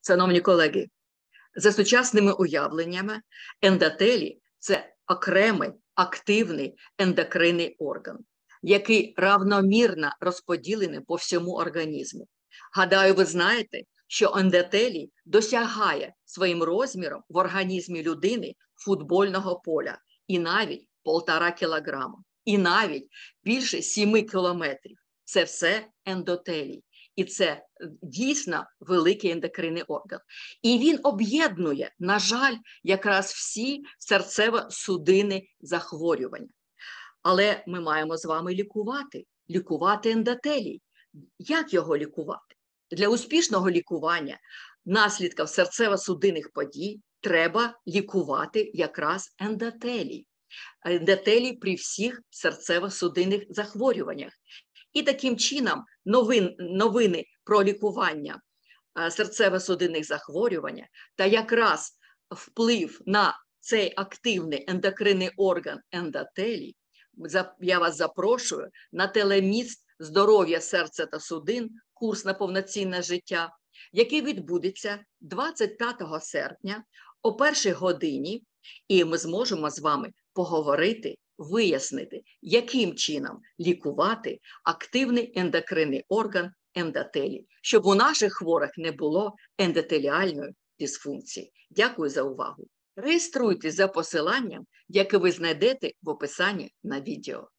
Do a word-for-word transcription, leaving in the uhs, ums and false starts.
Шановні колеги, за сучасними уявленнями ендотелій – це окремий активний ендокринний орган, який равномірно розподілений по всьому організму. Гадаю, ви знаєте, що ендотелій досягає своїм розміром в організмі людини футбольного поля і навіть півтора кілограма, і навіть більше семи кілометрів. Це все ендотелій. І це дійсно великий ендокринний орган. І він об'єднує, на жаль, якраз всі серцево-судинні захворювання. Але ми маємо з вами лікувати, лікувати ендотелій. Як його лікувати? Для успішного лікування наслідків серцево-судинних подій треба лікувати якраз ендотелій. Ендотелій при всіх серцево-судинних захворюваннях. І таким чином новин, новини про лікування серцево-судинних захворювань та якраз вплив на цей активний ендокринний орган ендотелій, я вас запрошую на телеміст «Здоров'я серця та судин. Курс на повноцінне життя», який відбудеться двадцять п'ятого серпня о першій годині, і ми зможемо з вами поговорити, вияснити, яким чином лікувати активний ендокринний орган ендотелій, щоб у наших хворих не було ендотеліальної дисфункції. Дякую за увагу. Реєструйтесь за посиланням, яке ви знайдете в описанні на відео.